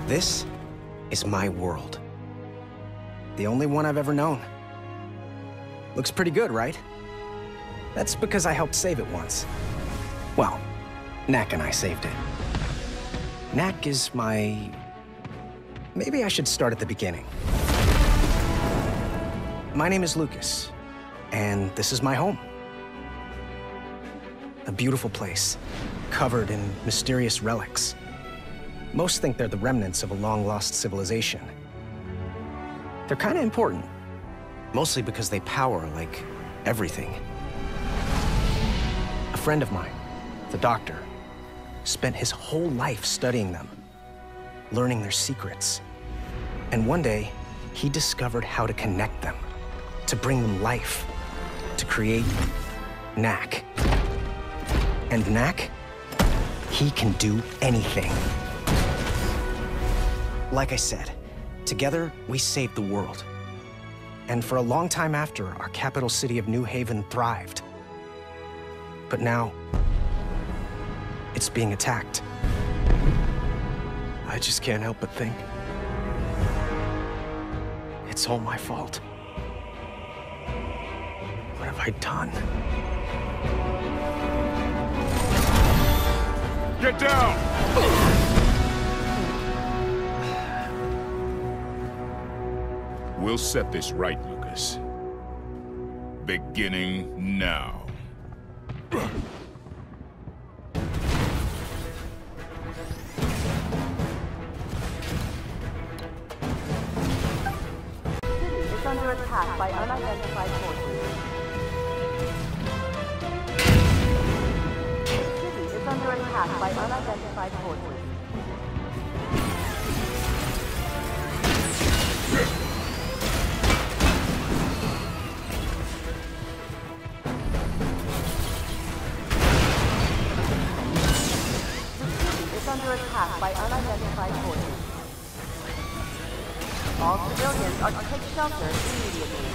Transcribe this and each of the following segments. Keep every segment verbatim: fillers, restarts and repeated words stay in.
This is my world. The only one I've ever known. Looks pretty good, right? That's because I helped save it once. Well, Knack and I saved it. Knack is my... Maybe I should start at the beginning. My name is Lucas, and this is my home. A beautiful place, covered in mysterious relics. Most think they're the remnants of a long-lost civilization. They're kinda important, mostly because they power, like, everything. A friend of mine, the doctor, spent his whole life studying them, learning their secrets. And one day, he discovered how to connect them, to bring them life, to create Knack. And Knack, he can do anything. Like I said, together we saved the world. And for a long time after, our capital city of New Haven thrived. But now, it's being attacked. I just can't help but think it's all my fault. What have I done? Get down! We'll set this right, Lucas. Beginning now. Is under attack by unidentified forces. City is under attack by unidentified forces. Under attack by unidentified forces. All civilians are to take shelter immediately.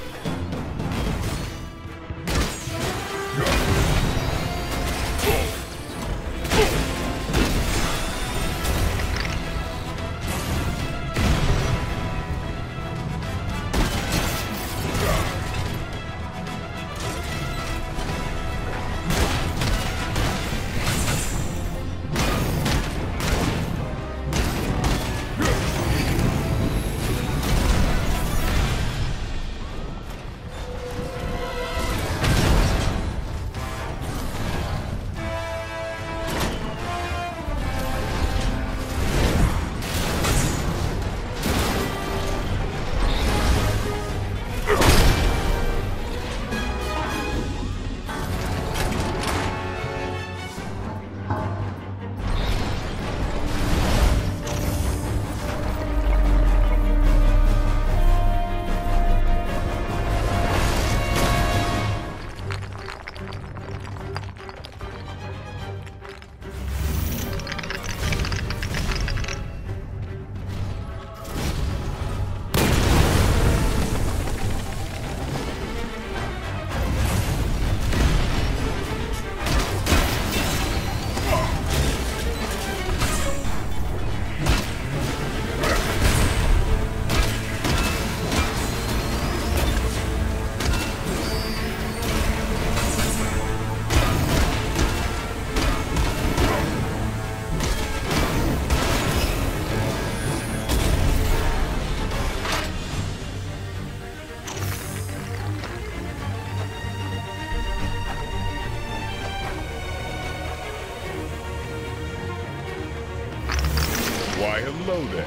Why, hello there.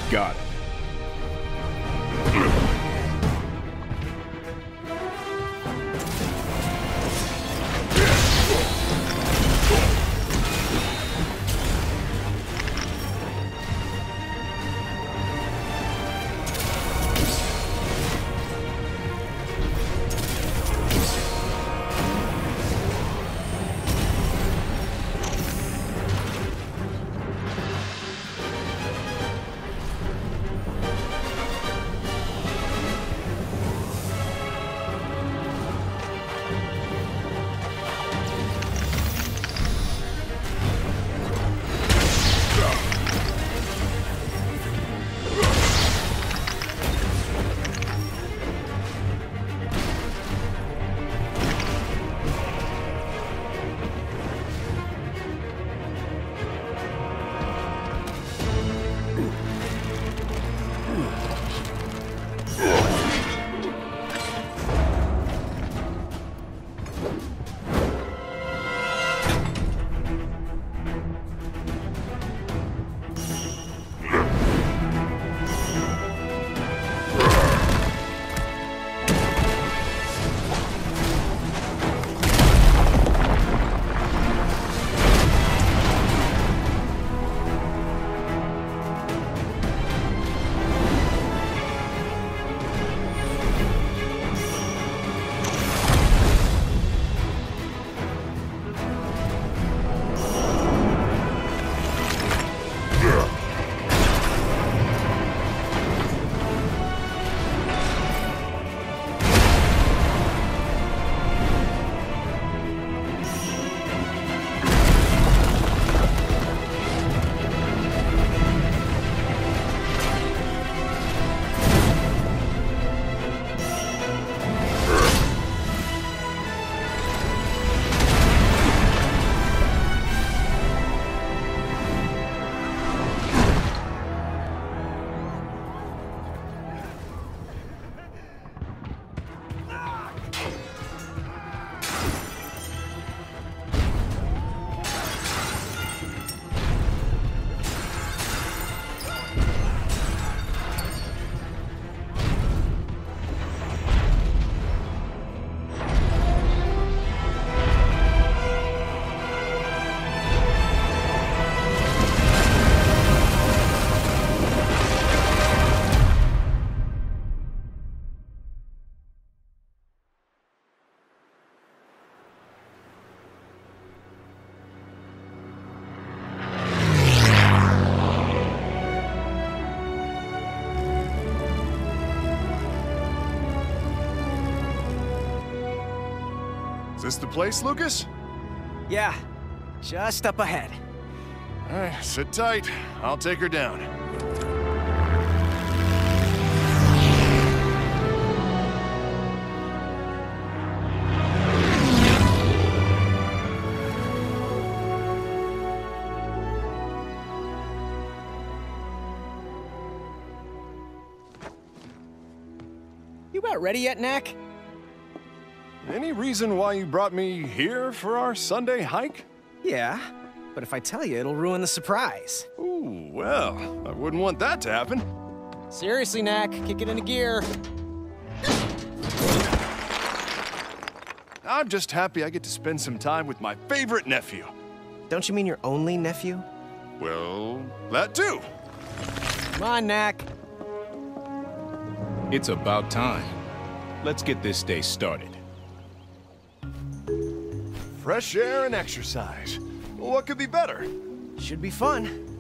Got it. Is this the place, Lucas? Yeah, just up ahead. All right, sit tight. I'll take her down. You about ready yet, Knack? Any reason why you brought me here for our Sunday hike? Yeah, but if I tell you, it'll ruin the surprise. Ooh, well, I wouldn't want that to happen. Seriously, Knack, kick it into gear. I'm just happy I get to spend some time with my favorite nephew. Don't you mean your only nephew? Well, that too. Come on, Knack. It's about time. Let's get this day started. Fresh air and exercise. What could be better? Should be fun.